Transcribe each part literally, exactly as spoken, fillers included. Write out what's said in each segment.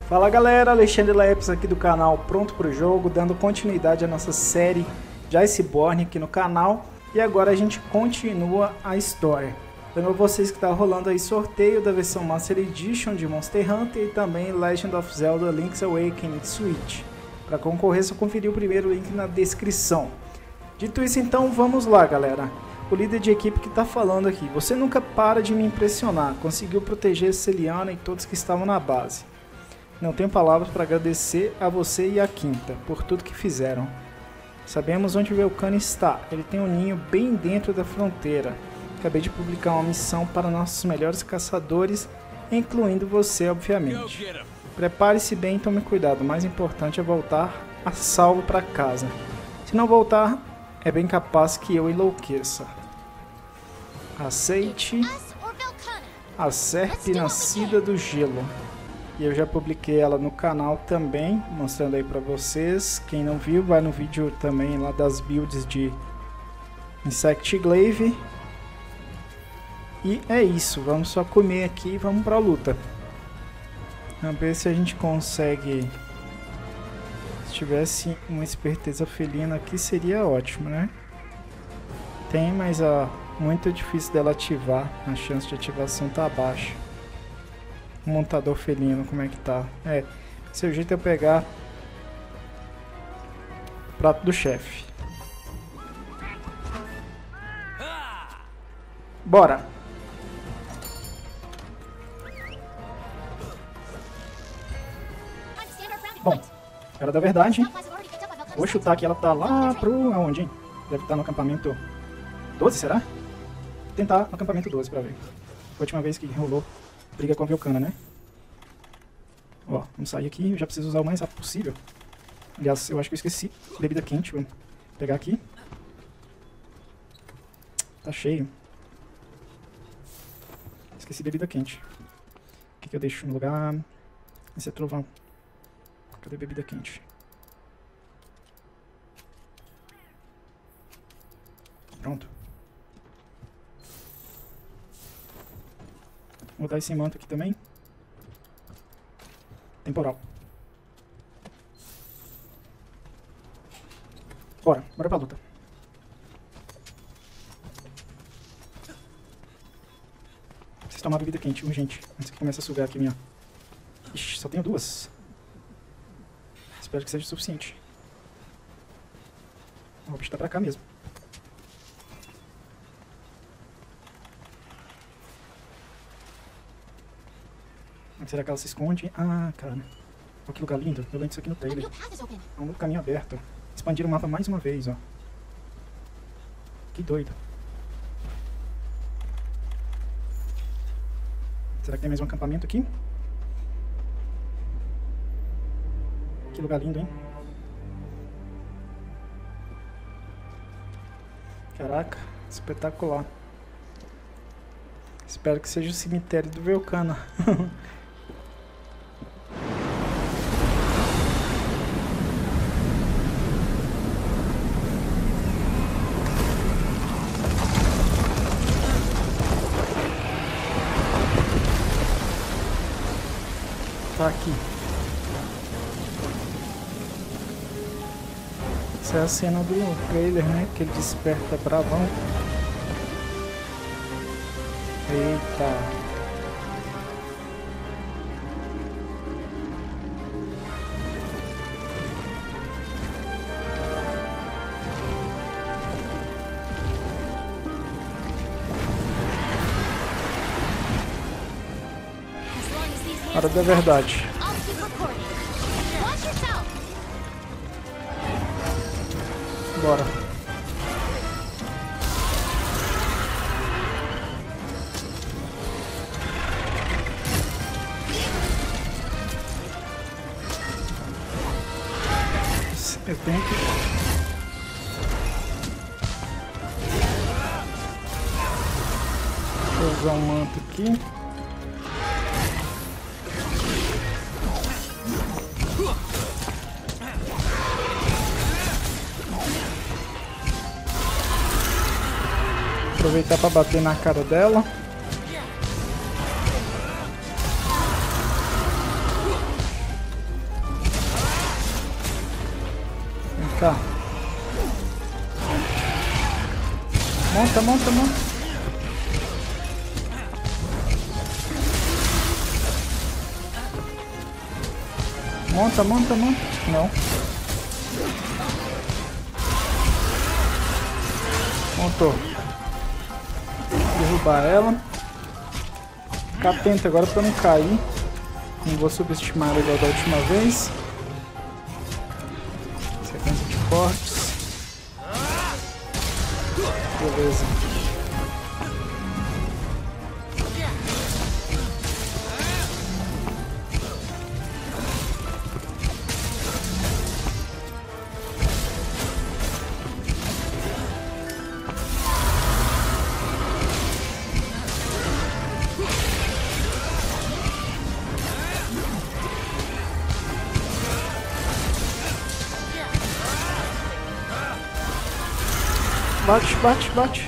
Fala galera, Alexandre Lepes aqui do canal Pronto Pro Jogo, dando continuidade à nossa série de Iceborne aqui no canal. E agora a gente continua a história. Lembro vocês que está rolando aí sorteio da versão Master Edition de Monster Hunter e também Legend of Zelda Link's Awakening Switch. Para concorrer, só conferir o primeiro link na descrição. Dito isso, então vamos lá galera. O líder de equipe que está falando aqui. Você nunca para de me impressionar. Conseguiu proteger Celiana e todos que estavam na base. Não tenho palavras para agradecer a você e a Quinta por tudo que fizeram. Sabemos onde o Velcano está. Ele tem um ninho bem dentro da fronteira. Acabei de publicar uma missão para nossos melhores caçadores, incluindo você, obviamente. Prepare-se bem e tome cuidado. O mais importante é voltar a salvo para casa. Se não voltar, é bem capaz que eu enlouqueça. Aceite a Serpe nascida do gelo. E eu já publiquei ela no canal também, mostrando aí pra vocês. Quem não viu, vai no vídeo também lá das builds de Insect Glaive. E é isso, vamos só comer aqui e vamos pra luta. Vamos ver se a gente consegue... Se tivesse uma esperteza felina aqui seria ótimo, né? Tem, mas ó, muito difícil dela ativar, a chance de ativação tá baixa. O montador felino, como é que tá? É, seu jeito é pegar o prato do chefe. Bora! Bom, era da verdade. Vou chutar que ela tá lá pro... aonde, hein? Deve estar no acampamento doze, será? Vou tentar no acampamento doze pra ver. Foi a última vez que rolou briga com a Velcana, né? Ó, vamos sair aqui. Eu já preciso usar o mais rápido possível. Aliás, eu acho que eu esqueci bebida quente. Vamos pegar aqui. Tá cheio. Esqueci bebida quente. O que, que eu deixo no lugar? Esse é trovão. Cadê bebida quente? Pronto. Vou dar esse manto aqui também. Temporal. Bora, bora pra luta. Preciso tomar bebida quente, urgente. Antes que comece a sugar aqui minha... Ixi, só tenho duas. Espero que seja o suficiente. O bicho tá pra cá mesmo. Será que ela se esconde? Ah, cara. Olha que lugar lindo. Eu lembro disso aqui no trailer. É um novo caminho aberto. Expandiram o mapa mais uma vez, ó. Que doido. Será que tem mais um acampamento aqui? Que lugar lindo, hein? Caraca, espetacular. Espero que seja o cemitério do Velcano. Tá aqui. Essa é a cena do trailer, né? Que ele desperta bravão. Eita. Hora da verdade. Bora. Eu tenho que... Vou usar um manto aqui. Aproveitar para bater na cara dela. Tá. Monta, monta, monta. Monta, monta, monta. Não. Montou. Derrubar ela. Ficar atento agora pra não cair. Não vou subestimar igual da última vez. Sequência de cortes. Beleza. Bate, bate, bate.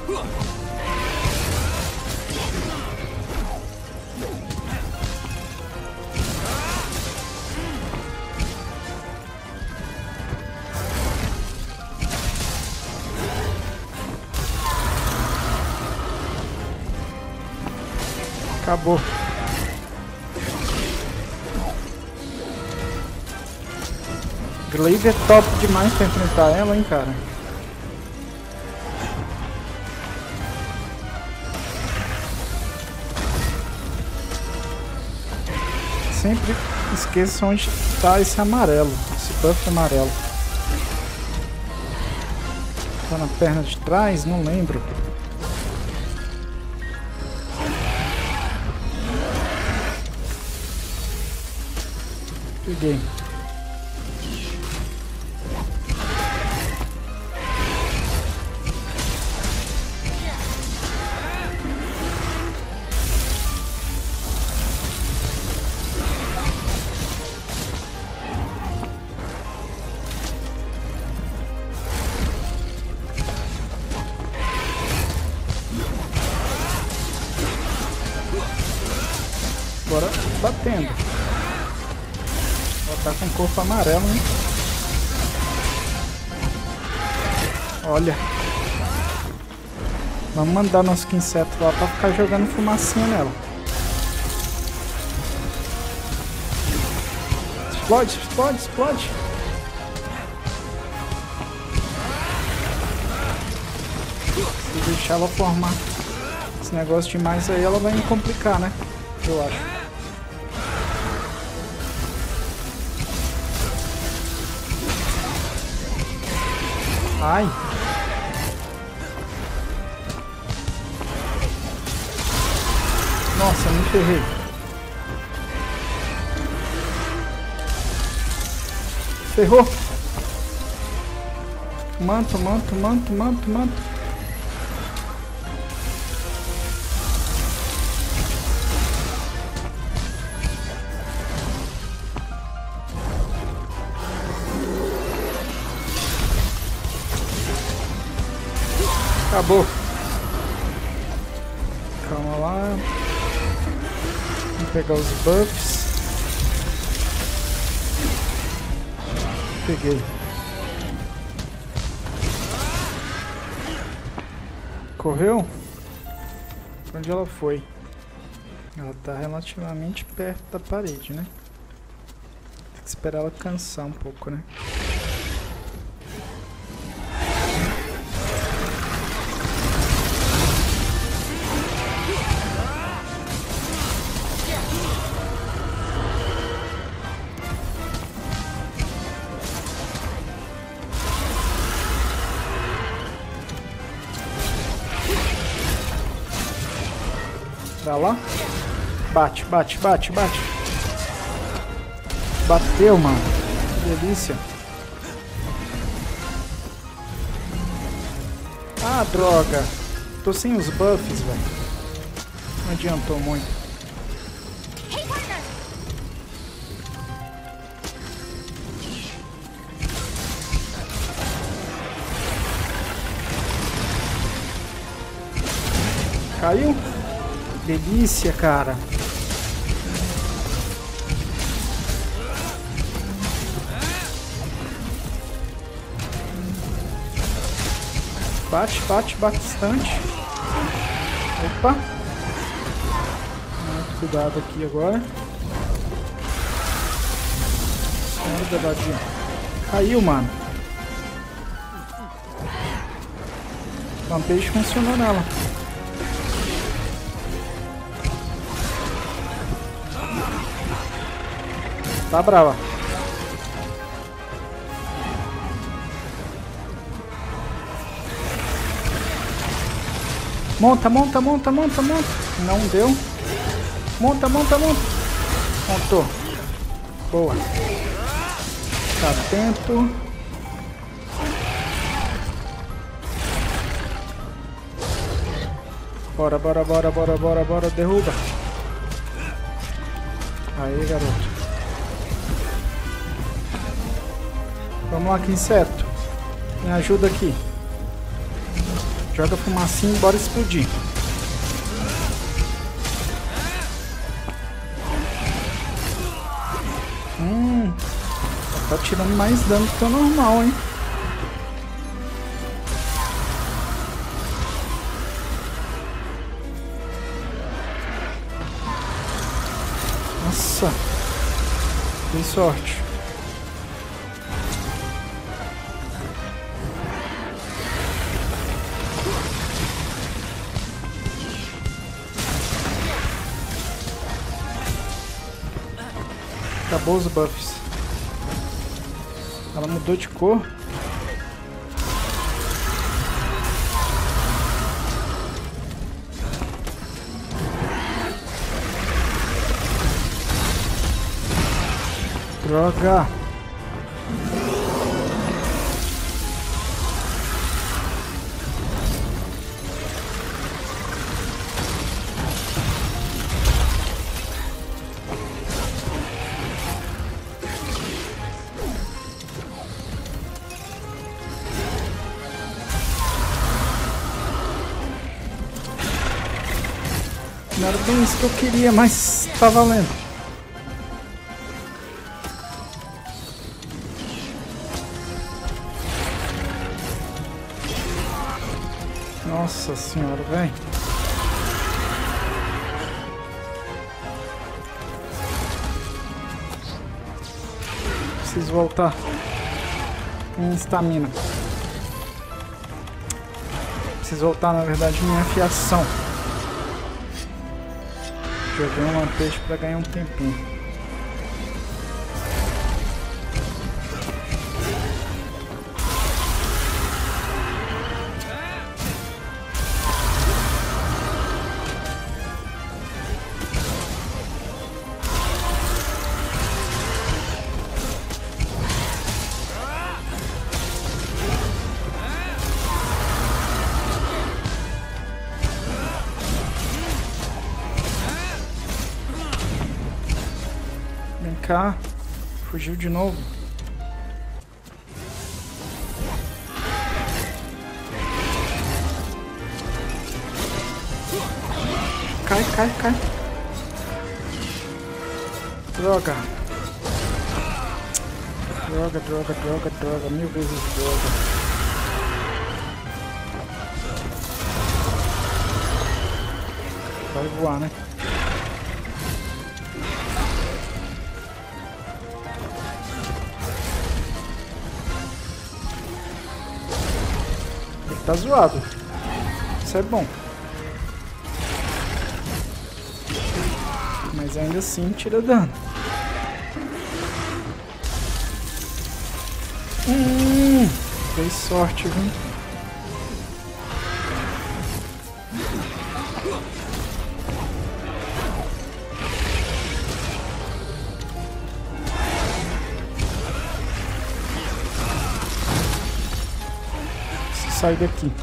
Acabou. Glaive é top demais pra enfrentar ela, hein, cara. Sempre esqueça onde está esse amarelo, esse buff amarelo. Tá na perna de trás? Não lembro. Peguei. Agora batendo. Ela tá com o corpo amarelo, hein? Olha. Vamos mandar nosso inseto lá pra ficar jogando fumacinha nela. Explode, explode, explode. Se deixar ela formar esse negócio demais aí, ela vai me complicar, né? Eu acho. Ai. Nossa, me ferrei. Ferrou. Manto, manto, manto, manto, manto. Acabou. Calma lá. Vamos pegar os buffs. Peguei. Correu? Pra onde ela foi? Ela tá relativamente perto da parede, né? Tem que esperar ela cansar um pouco, né? Pra lá. Bate, bate, bate, bate. Bateu, mano. Que delícia. Ah, droga. Tô sem os buffs, velho. Não adiantou muito. Caiu? Delícia, cara. Bate, bate bastante. Opa. Muito cuidado aqui agora. Senhora da dadinha. Caiu, mano. O Rampage funcionou nela. Tá brava. Monta, monta, monta, monta, monta. Não deu. Monta, monta, monta. Montou. Boa. Tá atento. Bora, bora, bora, bora, bora, bora. Derruba. Aí, garoto. Vamos lá, que inseto. Me ajuda aqui. Joga fumacinha e bora explodir. Hum, tá tirando mais dano do que o normal, hein? Nossa, dei sorte. Acabou os buffs. Ela mudou de cor. Droga. Não era bem isso que eu queria, mas tá valendo. Nossa senhora, velho. Preciso voltar. Minha estamina. Preciso voltar, na verdade, minha afiação. Joguei um lampejo pra ganhar um tempinho. Vem cá, fugiu de novo. Cai, cai, cai. Droga. Droga, droga, droga, droga. Mil vezes droga. Vai voar, né? Tá zoado. Isso é bom. Mas ainda assim tira dano. Hum, dei sorte, viu? Sai daqui.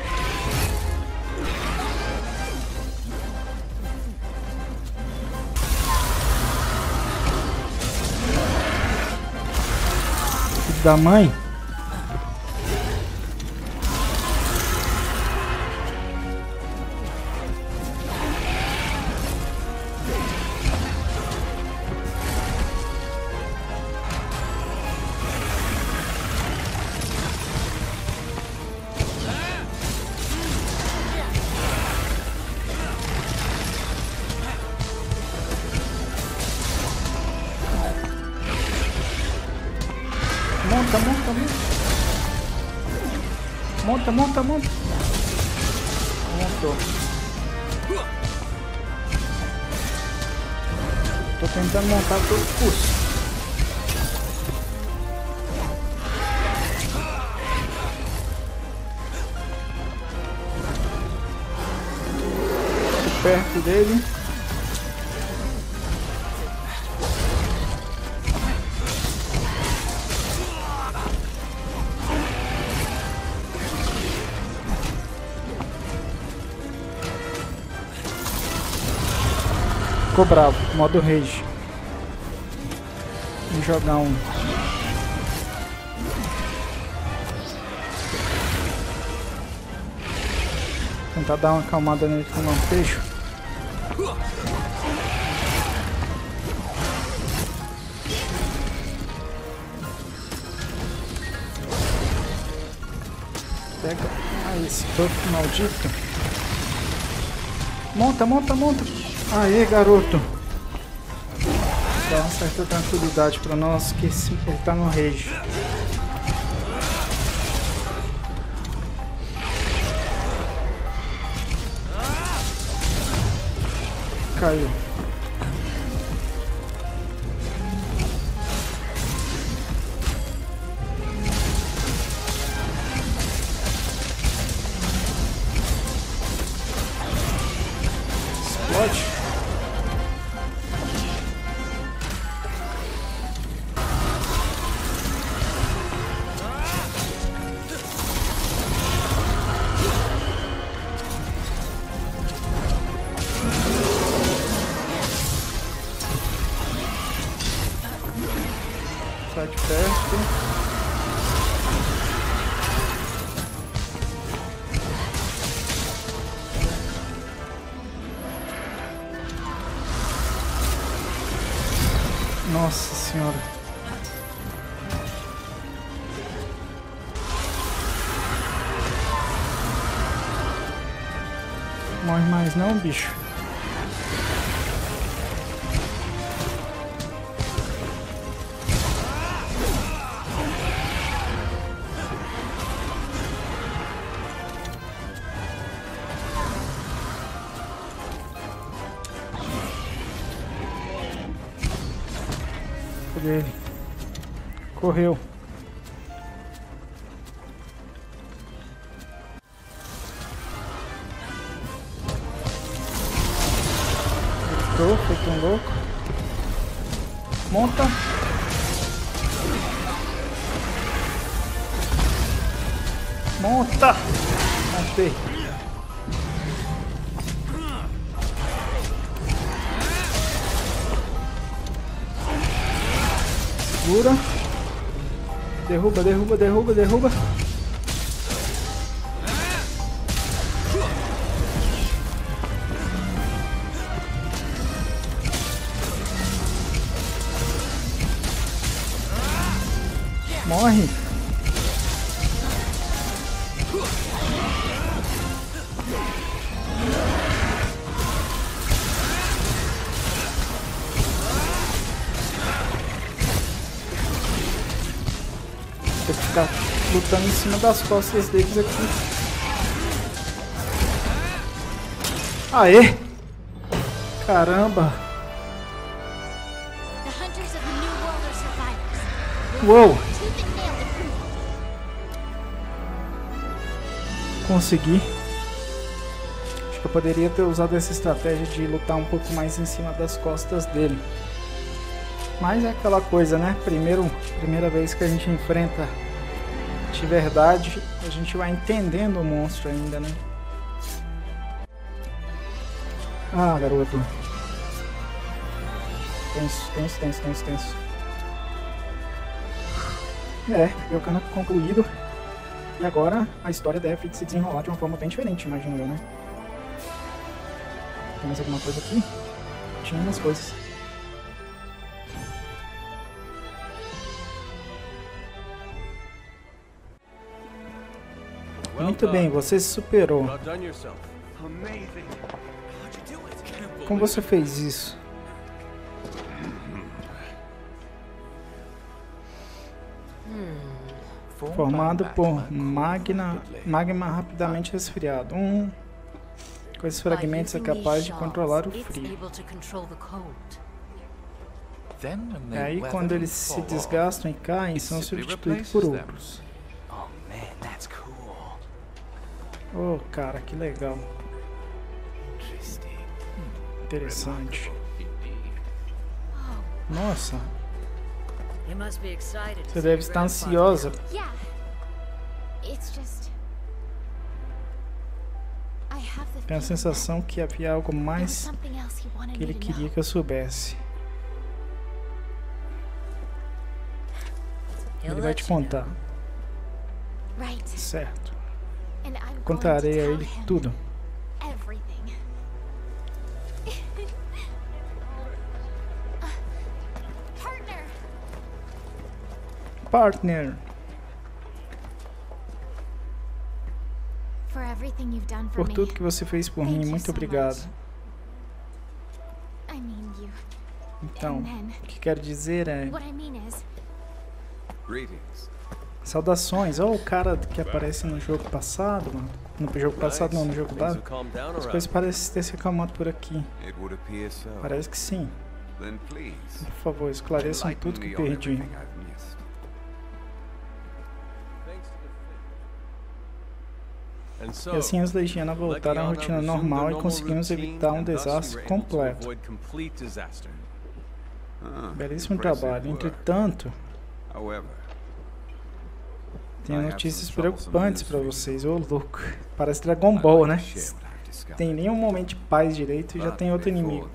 Filho da mãe. Monta, monta, monta. Monta, monta, monta. Montou. Tô tentando montar todo o curso. Tô perto dele. Ficou bravo, modo rage. Vou jogar um. Tentar dar uma acalmada nele com o lampejo. Pega. Ah, esse buff maldito. Monta, monta, monta. Aê, garoto. Dá uma certa tranquilidade pra nós que ele tá no rage. Caiu. Explode. Sai de perto. Nossa senhora. Morre mais não, bicho. Dele. Correu. Gritou, foi tão louco. Monta. Monta. Montei. Segura. Derruba, derruba, derruba, derruba. Morre. Tem que ficar lutando em cima das costas deles aqui. Aê! Caramba! Uou! Consegui. Acho que eu poderia ter usado essa estratégia de lutar um pouco mais em cima das costas dele. Mas é aquela coisa, né? Primeiro, primeira vez que a gente enfrenta de verdade, a gente vai entendendo o monstro ainda, né? Ah, garoto. Tenso, tenso, tenso, tenso, tenso. É, meu canal concluído. E agora a história deve se desenrolar de uma forma bem diferente, imagino eu, né? Tem mais alguma coisa aqui? Tinha umas coisas. Muito bem, você se superou. Como você fez isso? Formado por magna, magma rapidamente resfriado. Um, com esses fragmentos é capaz de controlar o frio. E aí, quando eles se desgastam e caem, são substituídos por outros. Oh, cara, que legal. Interessante. Nossa. Você deve estar ansiosa. Tenho a sensação que havia algo mais que ele queria que eu soubesse. Ele vai te contar. Certo. Contarei a ele tudo. Partner. Por tudo que você fez por mim, muito obrigado. Então, o que quero dizer é... Saudações. Oh, o cara que aparece no jogo passado, mano. No jogo passado não, no jogo base. As coisas parecem ter se acalmado por aqui. Parece que sim. Por favor, esclareçam tudo que perdi. E assim os Legiana voltaram à rotina normal e conseguimos evitar um desastre completo. Belíssimo trabalho. Entretanto, tenho notícias preocupantes para vocês. Ô, louco. Parece Dragon Ball, né? Tem nenhum momento de paz direito e já tem outro inimigo.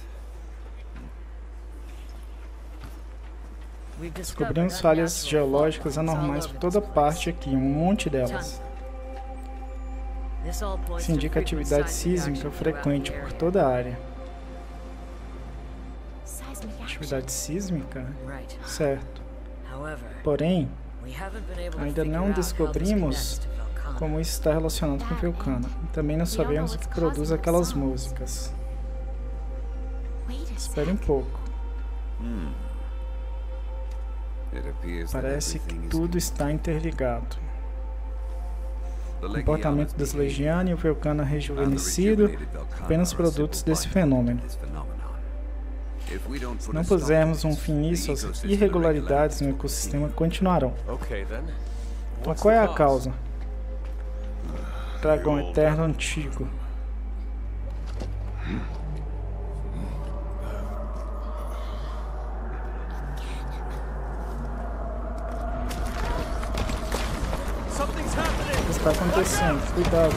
Descobrimos falhas geológicas anormais por toda parte aqui, um monte delas. Isso indica atividade sísmica frequente por toda a área. Atividade sísmica? Certo. Porém, ainda não descobrimos como isso está relacionado com Velkhana. Também não sabemos o que produz aquelas músicas. Espere um pouco. Parece que tudo está interligado. O comportamento das Legiana e o Velkhana rejuvenescido, apenas produtos desse fenômeno. Se não pusermos um fim nisso, as irregularidades no ecossistema continuarão. Mas qual é a causa? Dragão eterno antigo. O que está acontecendo? Cuidado.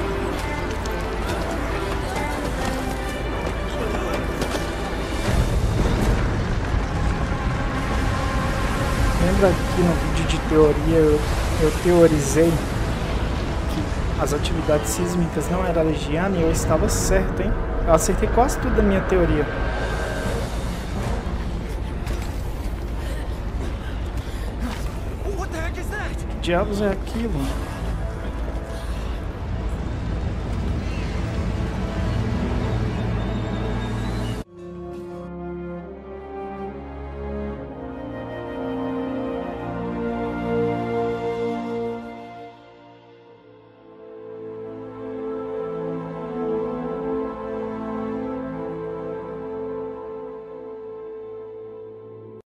Lembra que no vídeo de teoria eu, eu teorizei que as atividades sísmicas não eram Legiana e eu estava certo, hein? Eu acertei quase tudo da minha teoria. Que diabos é aquilo?